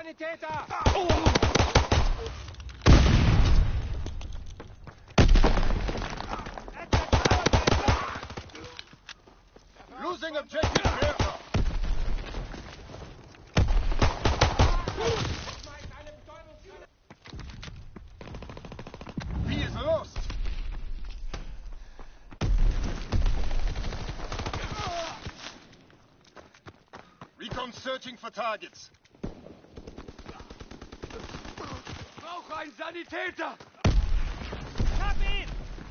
Sanitäter! Losing objective Bertha. B is lost. Recon searching for targets. Brauche einen Sanitäter! Hab ihn!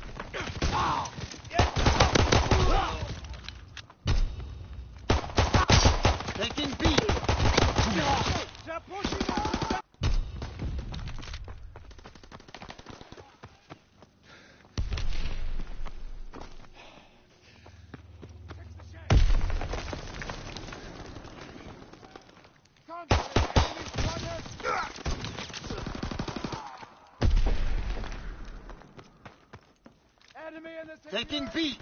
Taking B. Der Pushing! Taking B.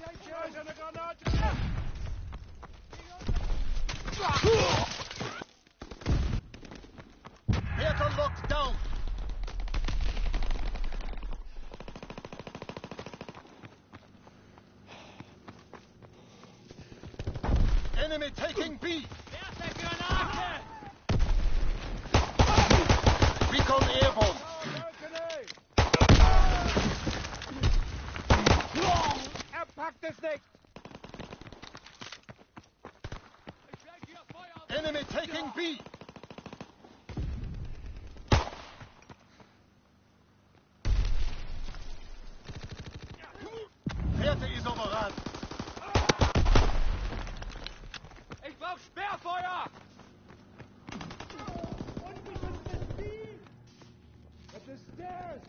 Bertha locked down. Enemy taking B. Erste Granate! Recon airborne. Er packt es nicht! Enemy taking B. Bertha is overrun. Ich brauch Sperrfeuer! At the stairs!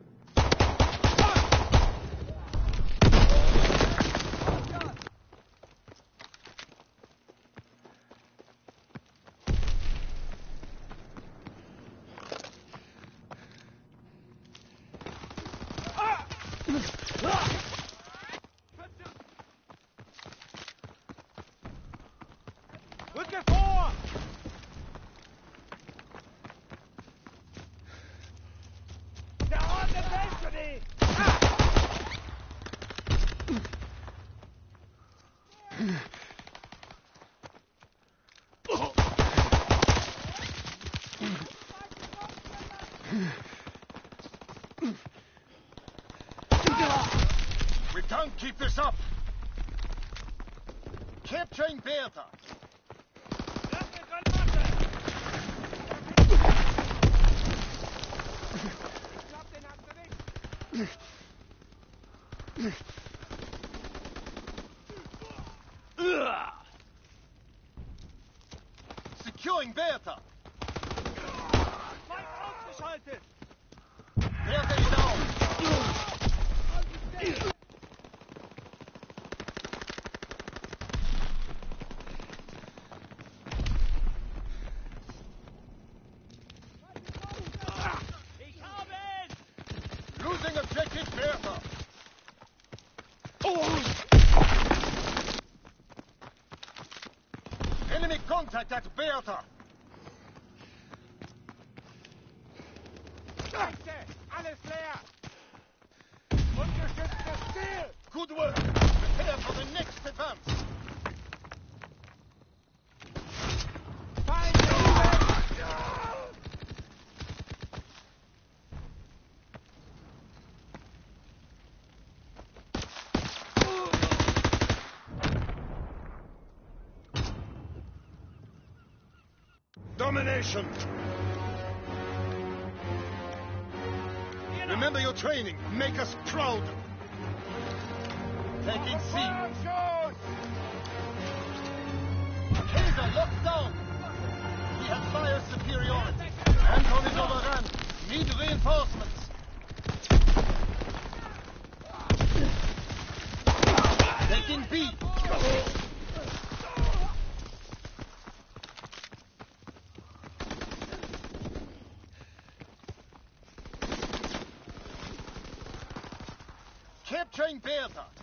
Rücke vor! Der Ort der Destiny! We can't keep this up. Capturing Bertha. Erste Granate! Ich glaub, den hast du nicht! Securing Bertha. Feind ausgeschaltet! Bertha is down. Ich habe ihn! Losing objective Bertha. Enemy contact at Bertha. Rechte! Alles leer! Ungestütztes Ziel! Good work. Prepare for the next advance. Feind weg! Domination. Remember your training. Make us proud. Taking C. Feuerschuss! Kaiser locked down. We have fire superiority. Anton is overrun. Need reinforcements. Taking B. Capturing Bertha.